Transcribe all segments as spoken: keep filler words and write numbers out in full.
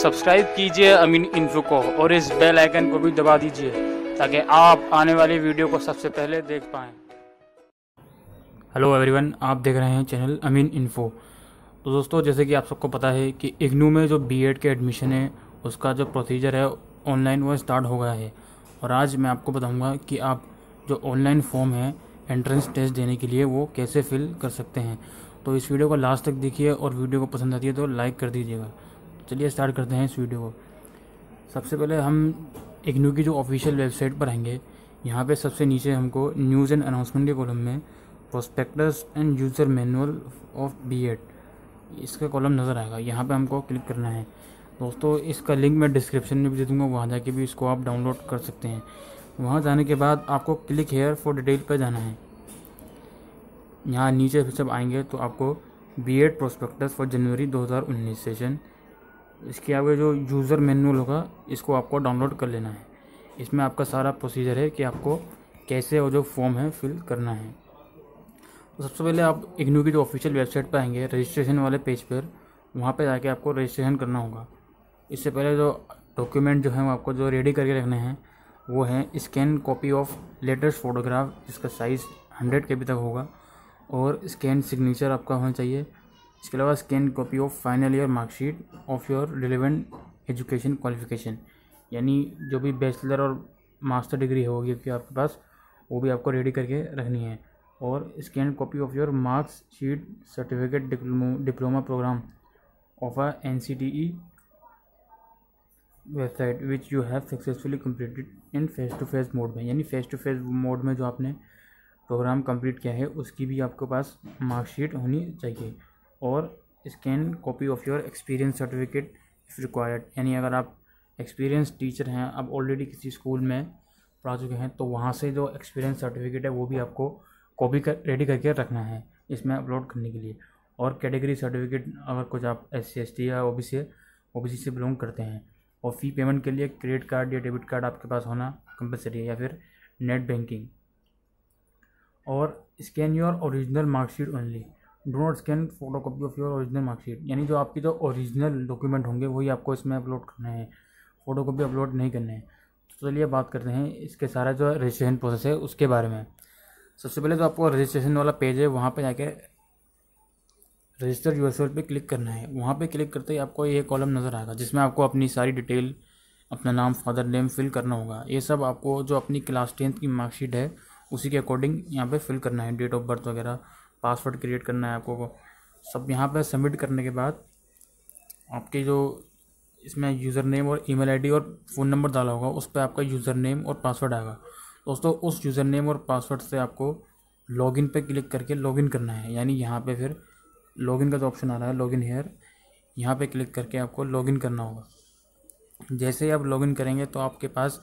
Subscribe कीजिए अमीन info को और इस बेल आइकन को भी दबा दीजिए ताकि आप आने वाली वीडियो को सबसे पहले देख पाएँ। हेलो एवरीवन, आप देख रहे हैं चैनल अमीन इन्फो। तो दोस्तों, जैसे कि आप सबको पता है कि इग्नू में जो बीएड के एडमिशन है उसका जो प्रोसीजर है ऑनलाइन वो स्टार्ट हो गया है। और आज मैं आपको बताऊंगा कि आप जो ऑनलाइन फॉर्म है एंट्रेंस टेस्ट देने के लिए वो कैसे फिल कर सकते हैं। तो इस वीडियो को लास्ट तक देखिए और वीडियो को पसंद आती है तो लाइक कर दीजिएगा। चलिए स्टार्ट करते हैं इस वीडियो को। सबसे पहले हम इग्नू की जो ऑफिशियल वेबसाइट पर आएंगे। यहाँ पे सबसे नीचे हमको न्यूज़ एंड अनाउंसमेंट के कॉलम में prospectus and user manual of B Ed इसका कॉलम नज़र आएगा। यहाँ पे हमको क्लिक करना है। दोस्तों, इसका लिंक मैं डिस्क्रिप्शन में भी दे दूँगा, वहाँ जाके भी इसको आप डाउनलोड कर सकते हैं। वहाँ जाने के बाद आपको क्लिक हेयर फॉर डिटेल पर जाना है। यहाँ नीचे जब आएंगे तो आपको बीएड प्रोस्पेक्टस फॉर जनवरी दो हज़ार उन्नीस सेशन, इसके आगे जो यूज़र मैनुअल होगा इसको आपको डाउनलोड कर लेना है। इसमें आपका सारा प्रोसीजर है कि आपको कैसे वो जो फॉर्म है फिल करना है। तो सबसे पहले आप इग्नू की जो ऑफिशियल वेबसाइट पर आएंगे, रजिस्ट्रेशन वाले पेज पर, वहाँ पे जाके आपको रजिस्ट्रेशन करना होगा। इससे पहले जो डॉक्यूमेंट जो है वो आपको जो रेडी करके रखने हैं वो है scan copy of latest photograph जिसका साइज़ हंड्रेड के बी तक होगा, और स्कैन सिग्नेचर आपका होना चाहिए। इसके अलावा scan copy of final year marksheet of your relevant education qualification, यानी जो भी बैचलर और मास्टर डिग्री होगी कि आपके पास वो भी आपको रेडी करके रखनी है। और scan copy of your marks sheet certificate diploma programme of a N C T E website which you have successfully completed in face to face mode में, यानी फेस टू फेस मोड में जो आपने programme complete किया है उसकी भी आपके पास मार्कशीट होनी चाहिए। और scan copy of your experience certificate if required, यानी अगर आप एक्सपीरियंस टीचर हैं, आप ऑलरेडी किसी स्कूल में पढ़ा चुके हैं, तो वहाँ से जो एक्सपीरियंस सर्टिफिकेट है वो भी आपको कॉपी कर रेडी करके रखना है इसमें अपलोड करने के लिए। और कैटेगरी सर्टिफिकेट, अगर कुछ आप एस सी एस टी या O B C O B C से बिलोंग करते हैं। और फ़ी पेमेंट के लिए क्रेडिट कार्ड या डेबिट कार्ड आपके पास होना कंपलसरी है, या फिर नेट बैंकिंग। और scan your original marksheet only, do not scan photo copy of your original marksheet, यानी जो आपकी जो ओरिजिनल डॉक्यूमेंट होंगे वही आपको इसमें अपलोड करने हैं, फ़ोटो कॉपी अपलोड नहीं करने हैं। तो चलिए बात करते हैं इसके सारा जो रजिस्ट्रेशन प्रोसेस है उसके बारे में। सबसे पहले तो आपको रजिस्ट्रेशन वाला पेज है, वहाँ पे जाके रजिस्टर यूरसेल्फ पे क्लिक करना है। वहाँ पे क्लिक करते ही आपको ये कॉलम नज़र आएगा जिसमें आपको अपनी सारी डिटेल, अपना नाम, फादर नेम फिल करना होगा। ये सब आपको जो अपनी क्लास टेंथ की मार्कशीट है उसी के अकॉर्डिंग यहाँ पे फिल करना है। डेट ऑफ बर्थ वगैरह, पासवर्ड क्रिएट करना है आपको सब। यहाँ पे सबमिट करने के बाद आपके जो इसमें यूज़र नेम और ईमेल आईडी और फ़ोन नंबर डाला होगा उस पर आपका यूज़र नेम और पासवर्ड आएगा। दोस्तों, उस यूज़र नेम और पासवर्ड से आपको लॉगिन पे क्लिक करके लॉगिन करना है, यानी यहाँ पे फिर लॉगिन का जो ऑप्शन आ रहा है लॉगिन हेयर, यहाँ पे क्लिक करके आपको लॉगिन करना होगा। जैसे ही आप लॉगिन करेंगे तो आपके पास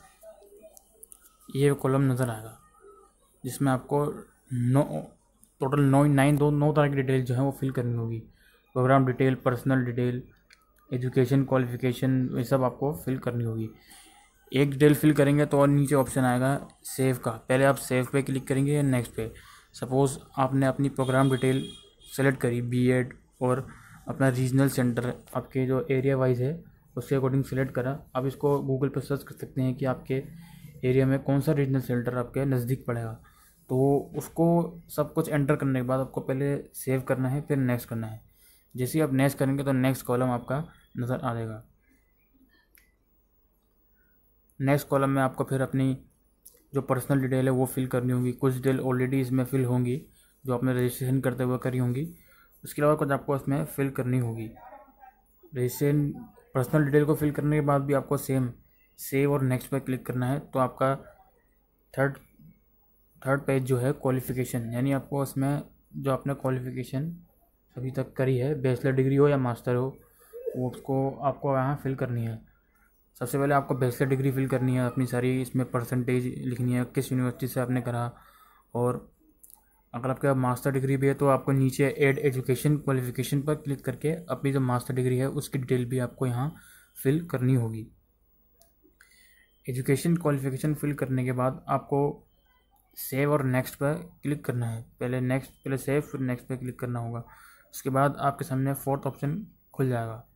ये कॉलम नज़र आएगा जिसमें आपको नौ टोटल नौ नाइन दो नौ तरह की डिटेल जो है वो फिल करनी होगी। Programme detail, personal detail, education qualification, ये सब आपको फिल करनी होगी। एक डिटेल फिल करेंगे तो और नीचे ऑप्शन आएगा सेव का, पहले आप सेव पे क्लिक करेंगे या नेक्स्ट पे। सपोज़ आपने अपनी प्रोग्राम डिटेल सेलेक्ट करी बीएड और अपना रीजनल सेंटर आपके जो एरिया वाइज है उसके अकॉर्डिंग सेलेक्ट करा। आप इसको गूगल पर सर्च कर सकते हैं कि आपके एरिया में कौन सा रीजनल सेंटर आपके नज़दीक पड़ेगा। तो उसको सब कुछ एंटर करने के बाद आपको पहले सेव करना है, फिर नेक्स्ट करना है। जैसे ही आप नेक्स्ट करेंगे तो नेक्स्ट कॉलम आपका नज़र आ जाएगा। नेक्स्ट कॉलम में आपको फिर अपनी जो पर्सनल डिटेल है वो फिल करनी होगी। कुछ डिटेल ऑलरेडी इसमें फिल होंगी जो आपने रजिस्ट्रेशन करते हुए करी होंगी, उसके अलावा कुछ आपको इसमें फिल करनी होगी। रजिस्ट्रेशन पर्सनल डिटेल को फिल करने के बाद भी आपको सेम सेव और नेक्स्ट पर क्लिक करना है। तो आपका थर्ड थर्ड पेज जो है क्वालिफ़िकेशन, यानी आपको इसमें जो आपने क्वालिफ़िकेशन अभी तक करी है, बैचलर डिग्री हो या मास्टर हो, वो उसको आपको यहाँ फिल करनी है। सबसे पहले आपको बैचलर डिग्री फिल करनी है, अपनी सारी इसमें परसेंटेज लिखनी है, किस यूनिवर्सिटी से आपने करा। और अगर आपके मास्टर डिग्री भी है तो आपको नीचे ऐड एजुकेशन क्वालिफिकेशन पर क्लिक करके अपनी जो मास्टर डिग्री है उसकी डिटेल भी आपको यहाँ फिल करनी होगी। एजुकेशन क्वालिफिकेशन फिल करने के बाद आपको सेव और नेक्स्ट पर क्लिक करना है। पहले नेक्स्ट पहले सेव फिर नेक्स्ट पर क्लिक करना होगा। उसके बाद आपके सामने फोर्थ ऑप्शन खुल जाएगा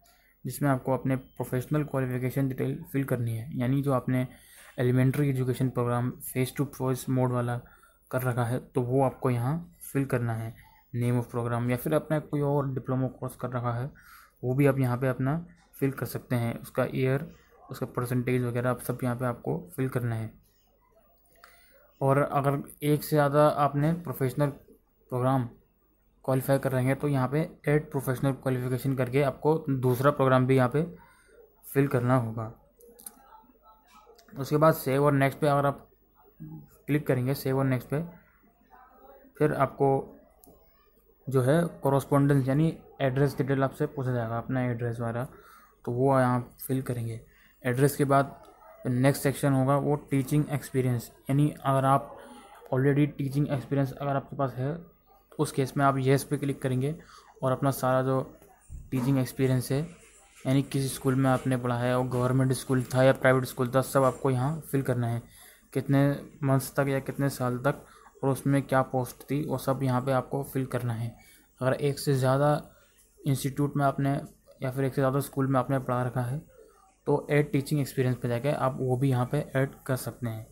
जिसमें आपको अपने प्रोफेशनल क्वालिफिकेशन डिटेल फिल करनी है, यानी जो आपने elementary education programme face to face mode वाला कर रखा है तो वो आपको यहाँ फिल करना है। नेम ऑफ प्रोग्राम या फिर अपना कोई और डिप्लोमा कोर्स कर रखा है वो भी आप यहाँ पे अपना फिल कर सकते हैं, उसका ईयर, उसका परसेंटेज वगैरह आप सब यहाँ पे आपको फिल करना है। और अगर एक से ज़्यादा आपने प्रोफेशनल प्रोग्राम क्वालिफाई कर रहे हैं तो यहाँ पे ऐड प्रोफेशनल क्वालिफिकेशन करके आपको दूसरा प्रोग्राम भी यहाँ पे फिल करना होगा। उसके बाद सेव और नेक्स्ट पे अगर आप क्लिक करेंगे, सेव और नेक्स्ट पे, फिर आपको जो है कोरोस्पोंडेंस यानी एड्रेस डिटेल आपसे पूछा जाएगा, अपना एड्रेस वगैरह, तो वो यहाँ फिल करेंगे। एड्रेस के बाद नेक्स्ट सेक्शन होगा वो टीचिंग एक्सपीरियंस, यानी अगर आप ऑलरेडी टीचिंग एक्सपीरियंस अगर आपके पास है तो उस केस में आप येस पे क्लिक करेंगे और अपना सारा जो टीचिंग एक्सपीरियंस है, यानी किस स्कूल में आपने पढ़ा है और गवर्नमेंट स्कूल था या प्राइवेट स्कूल था, सब आपको यहाँ फिल करना है। कितने मंथ्स तक या कितने साल तक और उसमें क्या पोस्ट थी वो सब यहाँ पे आपको फिल करना है। अगर एक से ज़्यादा इंस्टीट्यूट में आपने या फिर एक से ज़्यादा स्कूल में आपने पढ़ा रखा है तो ऐड टीचिंग एक्सपीरियंस पे जाके आप वो भी यहाँ पे ऐड कर सकते हैं।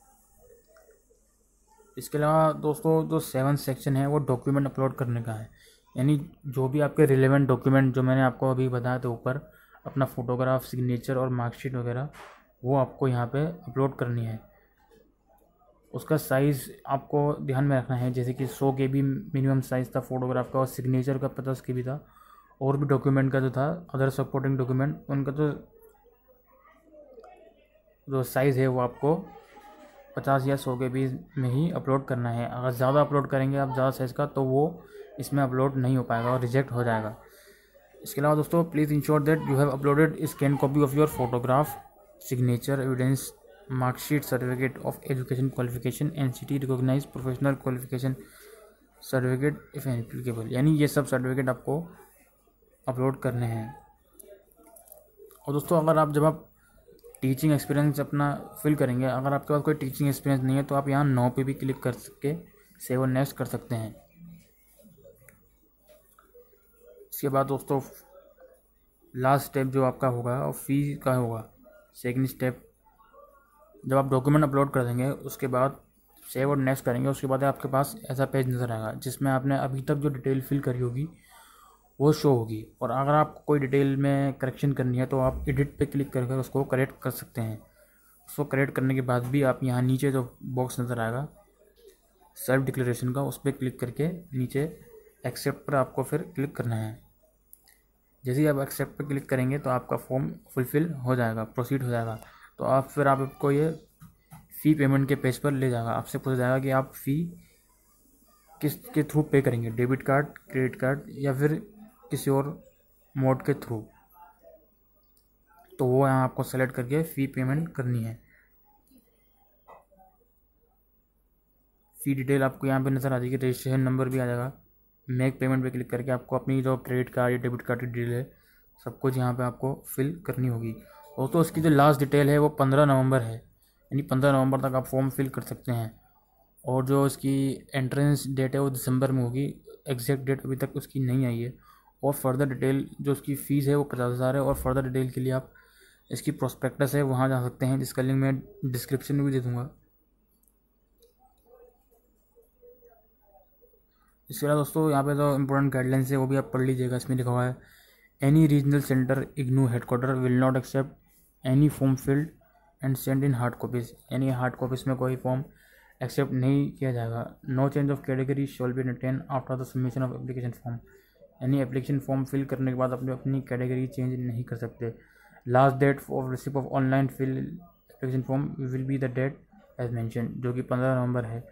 इसके अलावा दोस्तों जो सेवन सेक्शन है वो डॉक्यूमेंट अपलोड करने का है, यानी जो भी आपके रिलेवेंट डॉक्यूमेंट जो मैंने आपको अभी बताया था ऊपर, अपना फ़ोटोग्राफ, सिग्नेचर और मार्कशीट वगैरह, वो आपको यहाँ पे अपलोड करनी है। उसका साइज़ आपको ध्यान में रखना है, जैसे कि सौ के बी मिनिमम साइज़ था फ़ोटोग्राफ का और सिग्नेचर का पचास के बी था, और भी डॉक्यूमेंट का जो था अदर सपोर्टिंग डॉक्यूमेंट उनका तो जो साइज़ है वो आपको पचास या सौ के बीच में ही अपलोड करना है। अगर ज़्यादा अपलोड करेंगे आप ज़्यादा साइज़ का तो वो इसमें अपलोड नहीं हो पाएगा और रिजेक्ट हो जाएगा। इसके अलावा दोस्तों please ensure that you have uploaded scan copy of your photograph, signature, evidence, marksheet, certificate of education qualification, N C T recognise professional qualification certificate if applicable, यानी ये सब सर्टिफिकेट आपको अपलोड करने हैं। और दोस्तों अगर आप जब आप टीचिंग एक्सपीरियंस अपना फिल करेंगे, अगर आपके पास कोई टीचिंग एक्सपीरियंस नहीं है तो आप यहाँ नो पे भी क्लिक कर सके सेव और नेक्स्ट कर सकते हैं। इसके बाद दोस्तों लास्ट स्टेप जो आपका होगा और फी का होगा। सेकंड स्टेप, जब आप डॉक्यूमेंट अपलोड कर देंगे उसके बाद सेव और नेक्स्ट करेंगे, उसके बाद आपके पास ऐसा पेज नज़र आएगा जिसमें आपने अभी तक जो डिटेल फिल करी होगी वो शो होगी। और अगर आपको कोई डिटेल में करेक्शन करनी है तो आप एडिट पे क्लिक करके उसको करेक्ट कर सकते हैं। उसको करेक्ट करने के बाद भी आप यहाँ नीचे जो बॉक्स नज़र आएगा सेल्फ डिक्लेरेशन का, उस पर क्लिक करके नीचे एक्सेप्ट पर आपको फिर क्लिक करना है। जैसे ही आप एक्सेप्ट पर क्लिक करेंगे तो आपका फॉर्म फुलफ़िल हो जाएगा, प्रोसीड हो जाएगा। तो आप फिर आप आपको ये फ़ी पेमेंट के पेज पर ले जाएगा। आपसे पूछा जाएगा कि आप फ़ी किस के थ्रू पे करेंगे, डेबिट कार्ड, क्रेडिट कार्ड या फिर किसी और मोड के थ्रू, तो वो यहाँ आपको सेलेक्ट करके फ़ी पेमेंट करनी है। फ़ी डिटेल आपको यहाँ पे नज़र आ जाएगी, रजिस्ट्रेशन नंबर भी आ जाएगा। मेक पेमेंट पे क्लिक करके आपको अपनी जो क्रेडिट कार्ड या डेबिट कार्ड की डिटेल है सब कुछ यहाँ पे आपको फिल करनी होगी। और तो उसकी जो लास्ट डिटेल है वो पंद्रह नवंबर है, यानी पंद्रह नवंबर तक आप फॉर्म फिल कर सकते हैं। और जो उसकी एंट्रेंस डेट है वो दिसंबर में होगी, एग्जैक्ट डेट अभी तक उसकी नहीं आई है। और फर्दर डिटेल जो उसकी फ़ीस है वो पचास हज़ार है। और फर्दर डिटेल के लिए आप इसकी प्रोस्पेक्टस है वहाँ जा सकते हैं, जिसका लिंक मैं डिस्क्रिप्शन में भी दे दूँगा। इसके अलावा दोस्तों यहाँ पे जो इम्पोर्टेंट गाइडलाइंस है वो भी आप पढ़ लीजिएगा। इसमें लिखा हुआ है any regional centre IGNOU headquarter will not accept any form filled and send in hard copies, यानी हार्ड कॉपीज़ में कोई फॉर्म एक्सेप्ट नहीं किया जाएगा। No change of category shall be written after the submission of application form, यानी application form fill करने के बाद अपने अपनी कैटेगरी चेंज नहीं कर सकते। Last date of receipt of online fill application form will be the date as mention, जो कि पंद्रह नवंबर है।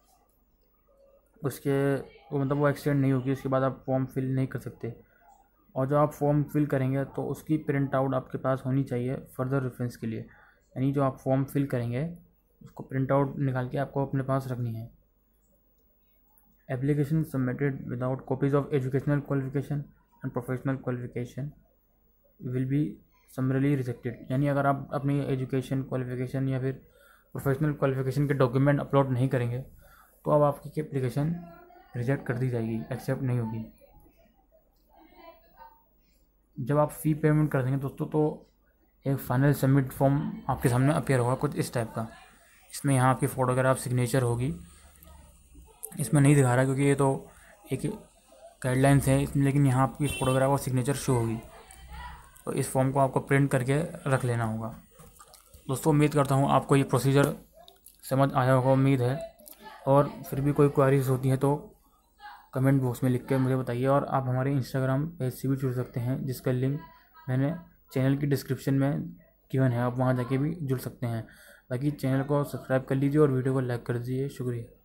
उसके वो मतलब वो एक्सटेंड नहीं होगी, उसके बाद आप फॉर्म फिल नहीं कर सकते। और जो आप फॉर्म फिल करेंगे तो उसकी प्रिंट आउट आपके पास होनी चाहिए फर्दर रेफरेंस के लिए, यानी जो आप फॉर्म फिल करेंगे उसको प्रिंट आउट निकाल के आपको अपने पास रखनी है। Application submitted without copies of educational qualification and professional qualification will be summarily rejected, यानी अगर आप अपनी एजुकेशन क्वालिफिकेशन या फिर प्रोफेशनल क्वालिफिकेशन के डॉक्यूमेंट अपलोड नहीं करेंगे तो अब आपकी एप्लीकेशन रिजेक्ट कर दी जाएगी, एक्सेप्ट नहीं होगी। जब आप फ़ी पेमेंट कर देंगे दोस्तों तो एक फाइनल सबमिट फॉर्म आपके सामने अपीयर होगा कुछ इस टाइप का। इसमें यहाँ आपकी फ़ोटोग्राफ सिग्नेचर होगी। इसमें नहीं दिखा रहा क्योंकि ये तो एक गाइडलाइंस है इसमें, लेकिन यहाँ आपकी फ़ोटोग्राफ और सिग्नेचर शो होगी। तो इस फॉर्म को आपको प्रिंट करके रख लेना होगा। दोस्तों उम्मीद करता हूँ आपको ये प्रोसीजर समझ आया होगा, उम्मीद है। और फिर भी कोई क्वेरीज होती है तो कमेंट बॉक्स में लिख के मुझे बताइए। और आप हमारे इंस्टाग्राम पेज से भी जुड़ सकते हैं, जिसका लिंक मैंने चैनल की डिस्क्रिप्शन में गिवन है, आप वहाँ जाके भी जुड़ सकते हैं। बाकी चैनल को सब्सक्राइब कर लीजिए और वीडियो को लाइक कर दीजिए। शुक्रिया।